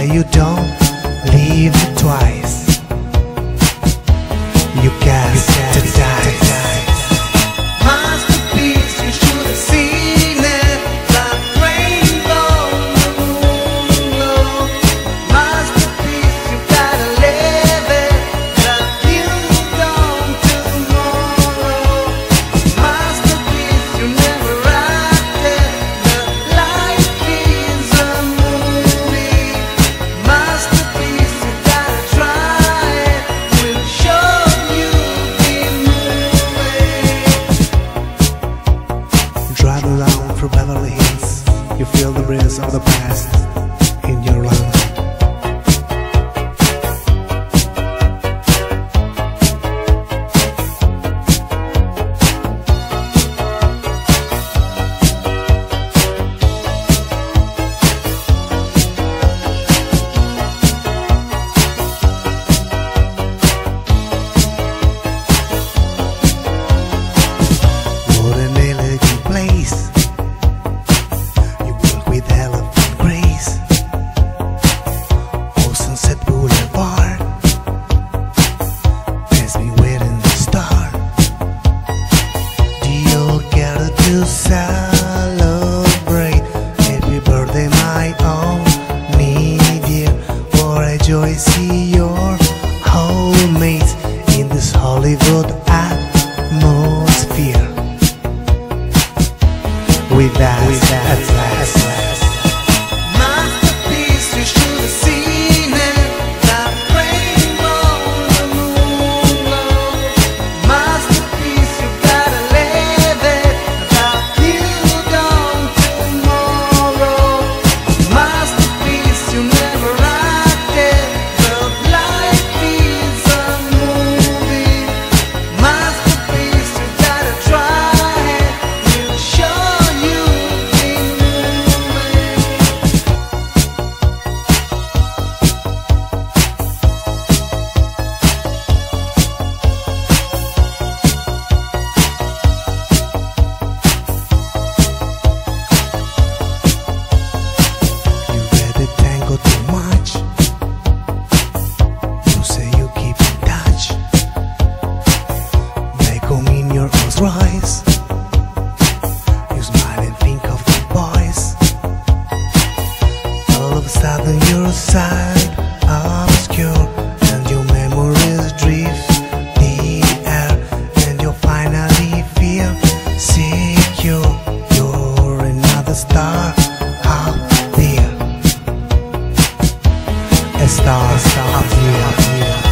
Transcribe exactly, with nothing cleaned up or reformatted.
you don't live twice. You got to die. Masterpiece, you should have seen it. That rainbow on the moon. Masterpiece, you gotta live it. That you don't tomorrow. Masterpiece, you never acted. That life is a movie. Masterpiece, you gotta try it. We'll show you the movie. Drive around through Beverly Hills. You feel the breeze of the past in your lungs. What an elegant place. You walk with elephant grace. Oh, Sunset Boulevard. Pass me waiting the star. Do you gather to celebrate? Happy birthday, my own dear. What a joy, see your homemates in this Hollywood atmosphere. With that, with that, at last. Masterpiece, you should have seen it. That rainbow on the moon. Masterpiece, you gotta live it. That you don't tomorrow. Masterpiece, you never acted. But life is a movie. Masterpiece, you gotta try it. We'll show you the movie. You read the tango too much. You say you keep in touch. They come in your Rolls Royce. You smile and think of the boys. All of a sudden your side obscure, and your memories drift the air, and you finally feel secure. You're another star out there. A star, a star up here.